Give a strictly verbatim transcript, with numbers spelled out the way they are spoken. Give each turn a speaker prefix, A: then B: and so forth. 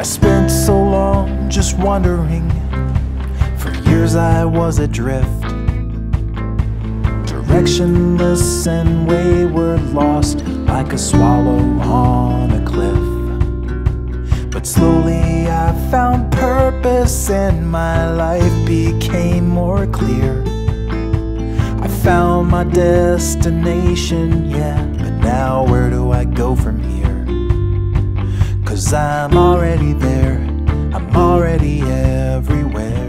A: spent so long just wondering. For years I was adrift, directionless and wayward, lost like a swallow on a cliff. But slowly I found purpose and my life became more clear. I found my destination, yeah, but now where do I go from here? 'Cause I'm already there, I'm already everywhere.